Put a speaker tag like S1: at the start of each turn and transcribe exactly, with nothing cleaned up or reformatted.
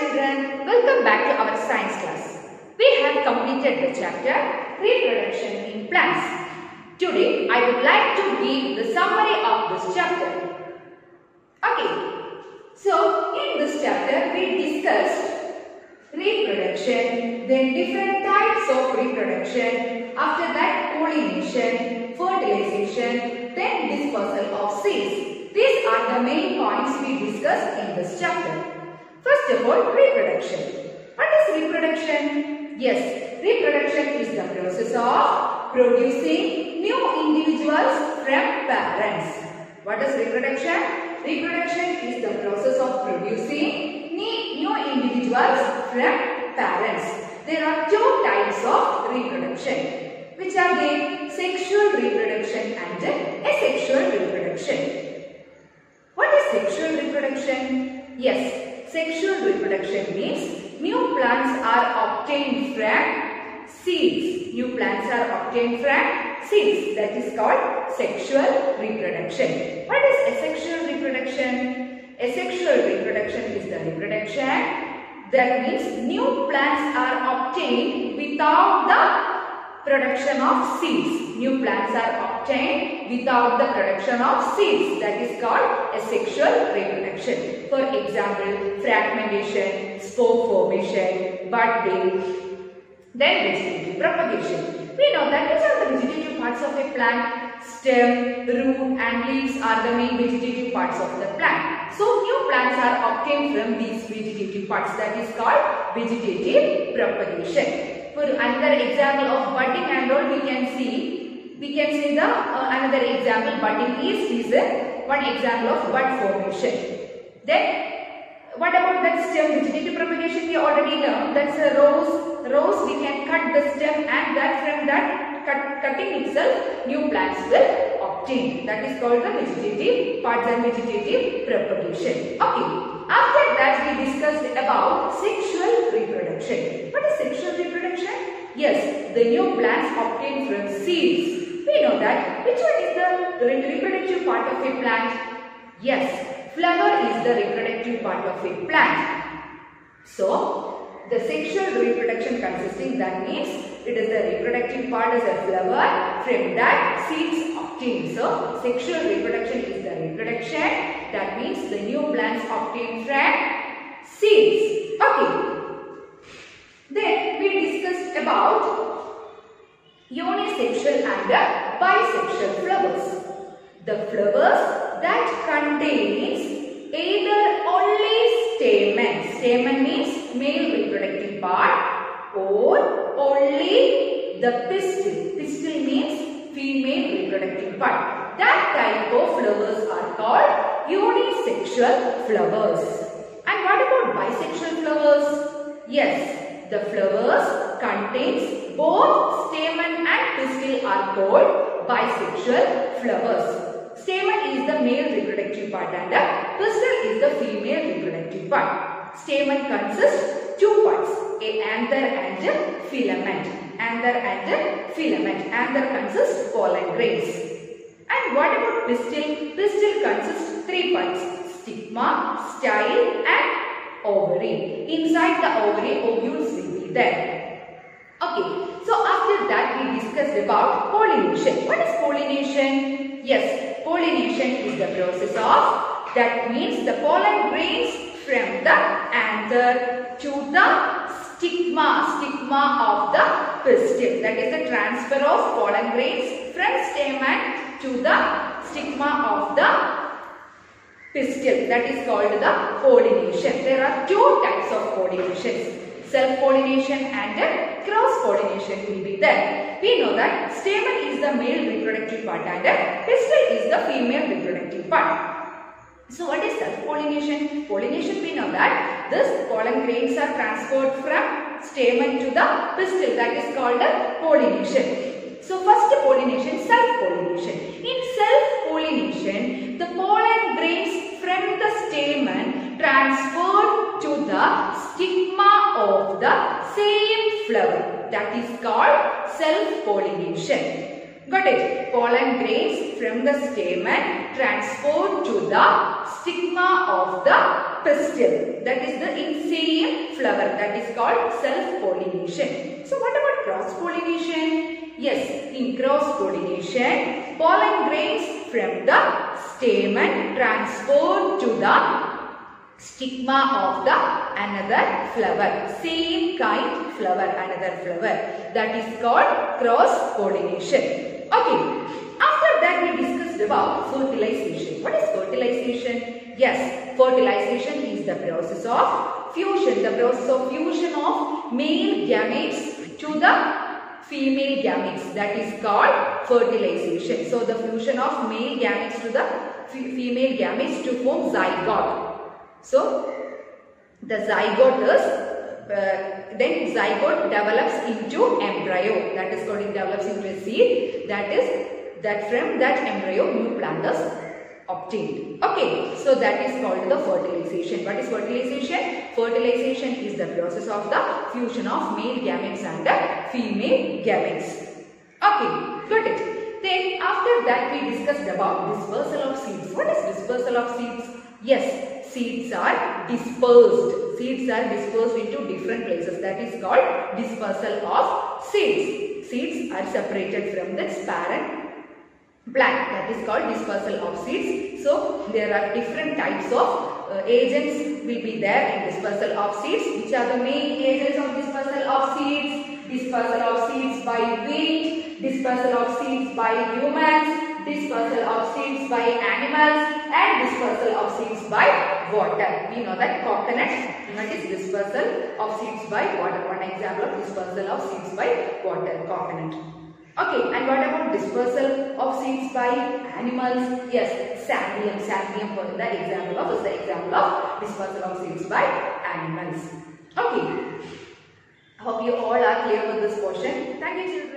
S1: children, welcome back to our science class. We have completed the chapter Reproduction in Plants. Today I would like to give the summary of this chapter. Okay, so in this chapter we discussed reproduction, then different types of reproduction, after that pollination, fertilization, then dispersal of seeds. These are the main points we discussed in this chapter. First of all, reproduction. What is reproduction? Yes, reproduction is the process of producing new individuals from parents. What is reproduction? Reproduction is the process of producing new individuals from parents. There are two types of reproduction, which are the sexual reproduction and asexual reproduction. What is sexual reproduction? Yes. Sexual reproduction means new plants are obtained from seeds. New plants are obtained from seeds. That is called sexual reproduction. What is asexual reproduction? Asexual reproduction is the reproduction that means new plants are obtained without the production of seeds. New plants are obtained without the production of seeds. That is called asexual reproduction. For example, fragmentation, spore formation, budding, then vegetative propagation. We know that which are the vegetative parts of a plant? Stem, root and leaves are the main vegetative parts of the plant. So new plants are obtained from these vegetative parts. That is called vegetative propagation. For another example of budding and all, we can see, we can see the uh, another example. Budding is is a, one example of bud formation. Then, what about that stem? Vegetative propagation we already learned. That's a rose. Rose we can cut the stem, and that from that cut, cutting itself, new plants will obtain. That is called the vegetative parts and vegetative propagation. Okay. After that, we discussed about sexual reproduction. What is sexual reproduction? Yes, the new plants obtained from seeds. We know that. Which one is the reproductive part of a plant? Yes, flower is the reproductive part of a plant. So, the sexual reproduction consisting, that means it is the reproductive part as a flower, from that seeds obtained. So, sexual reproduction is the reproduction, that means the new plants obtained from seeds. Okay. Then we discussed about unisexual and bisexual flowers. The flowers that contains either only stamen, stamen means male reproductive part, or only the pistil, pistil means female reproductive part. That type of flowers are called unisexual flowers. And what about bisexual flowers? Yes, the flowers contains both stamen and pistil are called bisexual flowers. Stamen is the male reproductive part and the pistil is the female reproductive part. Stamen consists two parts, a anther and a filament. Anther and a filament. Anther consists pollen grains. And what about pistil? Pistil consists three parts, stigma, style and ovary. Inside the ovary, ovules will be there. Okay, so after that we discussed about pollination. What is pollination? Yes, pollination is the process of, that means the pollen grains from the anther to the stigma, stigma of the pistil. That is the transfer of pollen grains from stamen to the stigma of the pistil. That is called the pollination. There are two types of pollinations. Self-pollination and cross-pollination will be there. We know that stamen is the male reproductive part and pistil is the female reproductive part. So what is self-pollination? Pollination, we know that this pollen grains are transferred from stamen to the pistil. That is called pollination. So first pollination, self-pollination. In self-pollination, the pollen grains from the stamen transferred to the stigma of the same flower. That is called self-pollination. Got it? Pollen grains from the stamen transferred to the stigma of the pistil. That is the in same flower. That is called self-pollination. So what about cross-pollination? Yes, in cross-pollination, pollen grains from the stamen transferred to the stigma of the another flower. Same kind flower, another flower. That is called cross-pollination. Okay. After that we discussed about fertilization. What is fertilization? Yes, fertilization is the process of fusion. The process of fusion of male gametes to the female gametes. That is called fertilization. So the fusion of male gametes to the female gametes to form zygote. So the zygote is uh, then zygote develops into embryo. That is called, it develops into a seed. That is that from that embryo new plant is obtained. Okay, so that is called the fertilization. What is fertilization? Fertilization is the process of the fusion of male gametes and the female gametes. Okay, got it. Then after that we discussed about dispersal of seeds. What is dispersal of seeds? Yes, seeds are dispersed. Seeds are dispersed into different places. That is called dispersal of seeds. Seeds are separated from its parent plant. That is called dispersal of seeds. So there are different types of uh, agents will be there in dispersal of seeds. Which are the main agents of dispersal of seeds? Dispersal of seeds by wind, dispersal of seeds by humans, dispersal of seeds by animals, and dispersal of seeds by water. We know that coconut, that is dispersal of seeds by water. One example of dispersal of seeds by water, coconut. Okay, and what about dispersal of seeds by animals? Yes, sandium. Sandium was the example of, is the example of dispersal of seeds by animals. Okay, hope you all are clear with this portion. Thank you, children.